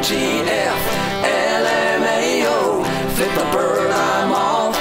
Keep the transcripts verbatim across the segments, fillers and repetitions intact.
T F, L M A O, flip the bird, I'm off.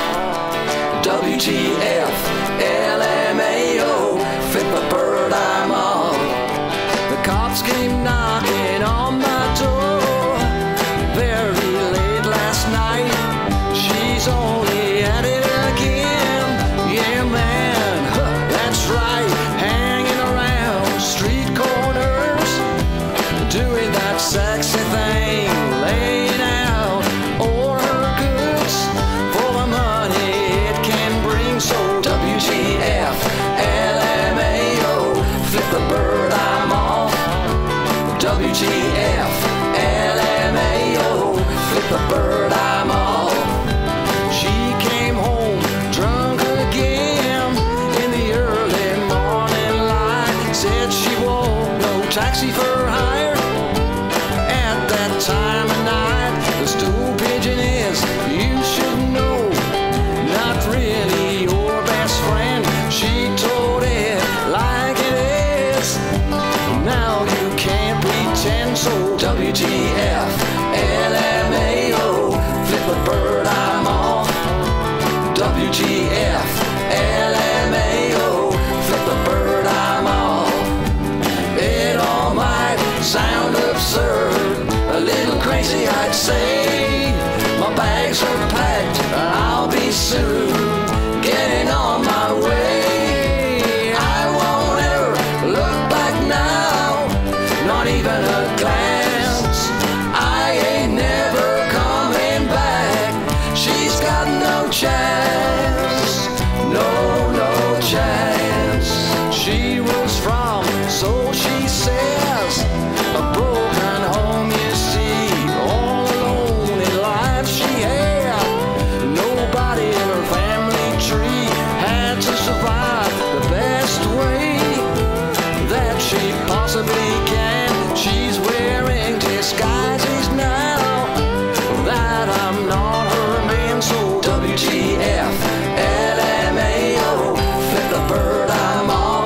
W T F, L M A O, flip the bird, I'm off. The cops came knocking on my door very late last night. She's only at it again, yeah man, huh, that's right. Hanging around street corners, doing that sexy thing, laying out all her goods for the money it can bring. So W T F, L M A O, flip the bird, I'm off. W T F, L M A O, flip the bird, I'm off. She came home drunk again in the early morning light. Said she won't no taxi for hire at that time of night. The stool pigeon is, you should know, not really your best friend. She told it like it is. Now you can't pretend. So W T F, L M A O, flip the bird, I'm off. W T F, L M A O, flip the bird, I'm off. It all might sound absurd, a little crazy I'd say. My bags are packed, I'll be soon getting on my way. I won't ever look back now, not even a glance. I ain't never coming back. She's got no chance, no, no chance. She was from, so she says, a broken home, you see, all alone in life she had. Nobody in her family tree, had to survive the best way that she possibly can. She's wearing disguises now that I'm not her man. So W T F, L M A O, flip the bird, I'm off.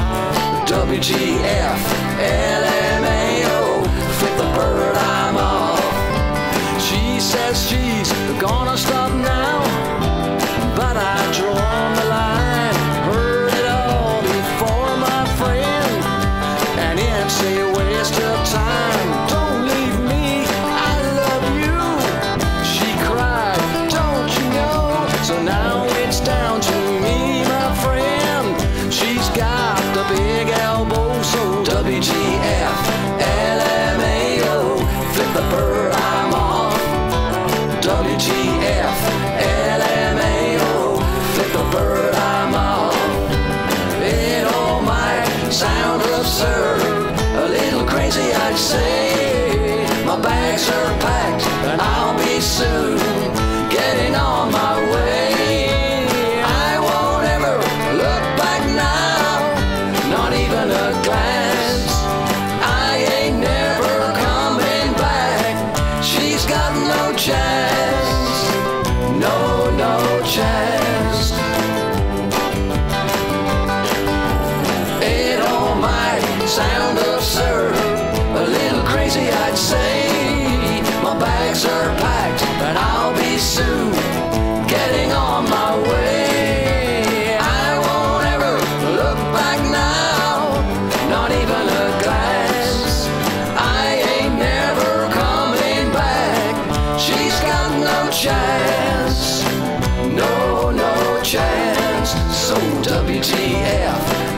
W T F, L M A O, flip the bird, I'm off. She says she's gonna stop now, but I drawn the line. Heard it all before, my friend, and it's a waste of time. Don't leave me, I love you, she cried, don't you know? So now it's down to me, my friend. She's got the big elbow. So W T F, L M A O, flip the bird, I'm off. W T F, L M A O, flip the bird, I'm off. It all might sound absurd, a little crazy I'd say. My bags are packed and I'll be soon getting on my way. I won't ever look back now, not even a glance. I ain't never coming back. She's got no chance, no, no chance. It all might sound absurd, a little crazy I'd say. My bags are packed and I'll be soon getting on my way. I won't ever look back now, not even a glance. I ain't never coming back. She's got no chance, no, no chance. So W T F,